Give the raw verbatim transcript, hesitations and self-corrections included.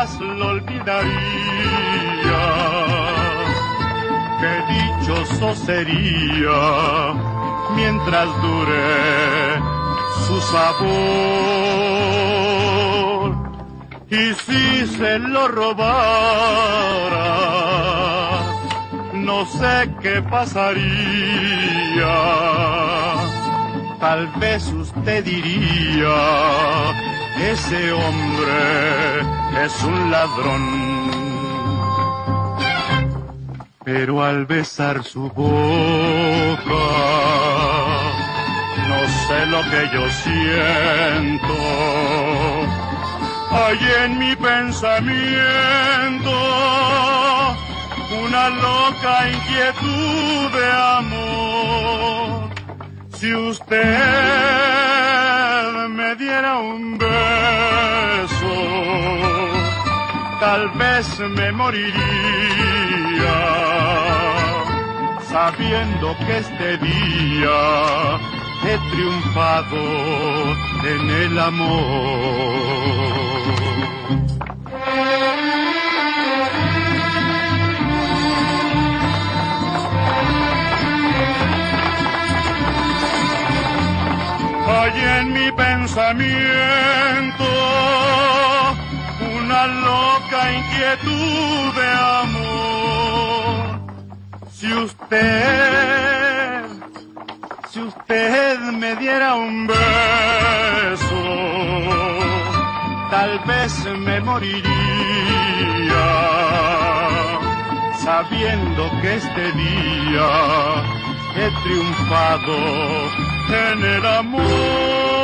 jamás lo olvidaría. Qué dichoso sería mientras dure su sabor. Y si se lo robara, no sé qué pasaría. Tal vez usted diría, ese hombre es un ladrón. Pero al besar su boca, no sé lo que yo siento. Hay en mi pensamiento una loca inquietud de amor. Si usted me diera un beso, tal vez me moriría, sabiendo que este día he triunfado en el amor. Hay en mi pensamiento una loca inquietud de amor. Si usted, si usted me diera un beso, tal vez me moriría, sabiendo que este día he triunfado en el amor.